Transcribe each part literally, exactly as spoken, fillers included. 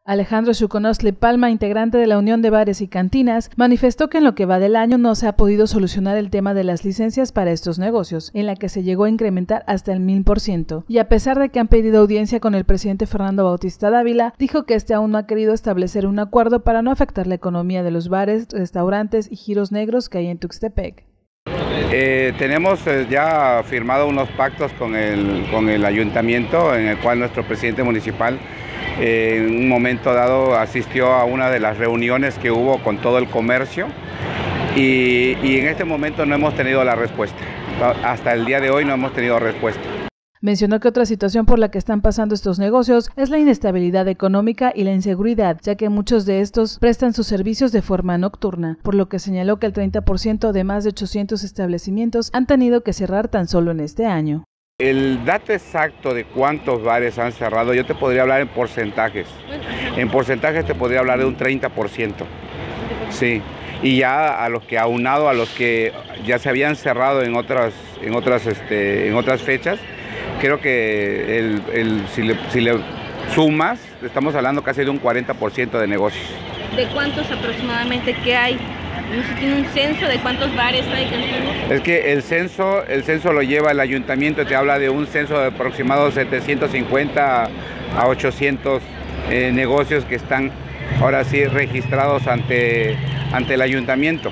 Alejandro Xuconostle Palma, integrante de la Unión de Bares y Cantinas, manifestó que en lo que va del año no se ha podido solucionar el tema de las licencias para estos negocios, en la que se llegó a incrementar hasta el mil por ciento. Y a pesar de que han pedido audiencia con el presidente Fernando Bautista Dávila, dijo que este aún no ha querido establecer un acuerdo para no afectar la economía de los bares, restaurantes y giros negros que hay en Tuxtepec. Eh, tenemos eh, ya firmado unos pactos con el, con el ayuntamiento, en el cual nuestro presidente municipal eh, en un momento dado asistió a una de las reuniones que hubo con todo el comercio y, y en este momento no hemos tenido la respuesta. Hasta el día de hoy no hemos tenido respuesta. Mencionó que otra situación por la que están pasando estos negocios es la inestabilidad económica y la inseguridad, ya que muchos de estos prestan sus servicios de forma nocturna, por lo que señaló que el treinta por ciento de más de ochocientos establecimientos han tenido que cerrar tan solo en este año. El dato exacto de cuántos bares han cerrado, yo te podría hablar en porcentajes. En porcentajes te podría hablar de un treinta por ciento. Sí. Y ya a los que aunado a los que ya se habían cerrado en otras, en otras, este, en otras fechas, creo que el, el, si, le, si le sumas, estamos hablando casi de un cuarenta por ciento de negocios. ¿De cuántos aproximadamente que hay? ¿No se tiene un censo de cuántos bares hay? Es que el censo, el censo lo lleva el ayuntamiento, te habla de un censo de aproximadamente setecientos cincuenta a ochocientos eh, negocios que están ahora sí registrados ante, ante el ayuntamiento.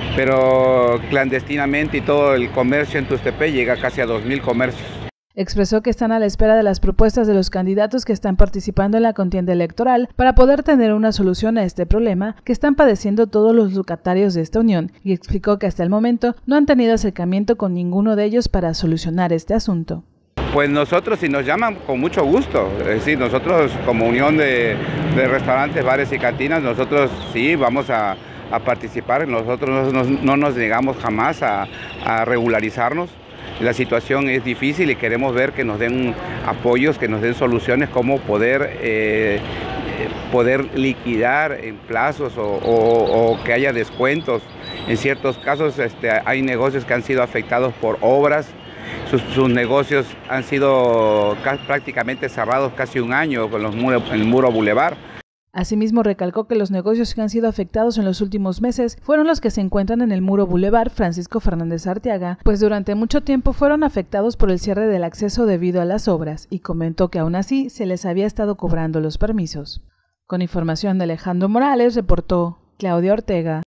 Pero clandestinamente y todo el comercio en Tuxtepec llega casi a dos mil comercios. Expresó que están a la espera de las propuestas de los candidatos que están participando en la contienda electoral para poder tener una solución a este problema que están padeciendo todos los locatarios de esta unión, y explicó que hasta el momento no han tenido acercamiento con ninguno de ellos para solucionar este asunto. Pues nosotros, si nos llaman, con mucho gusto. Es decir, nosotros como Unión de, de Restaurantes, Bares y Cantinas, nosotros sí vamos a, a participar. Nosotros no, no nos negamos jamás a, a regularizarnos. La situación es difícil y queremos ver que nos den apoyos, que nos den soluciones, cómo poder, eh, poder liquidar en plazos o, o, o que haya descuentos. En ciertos casos este, hay negocios que han sido afectados por obras, sus, sus negocios han sido prácticamente cerrados casi un año con los muros, el Muro Boulevard. Asimismo, recalcó que los negocios que han sido afectados en los últimos meses fueron los que se encuentran en el Muro Boulevard Francisco Fernández Arteaga, pues durante mucho tiempo fueron afectados por el cierre del acceso debido a las obras, y comentó que aún así se les había estado cobrando los permisos. Con información de Alejandro Morales, reportó Claudia Ortega.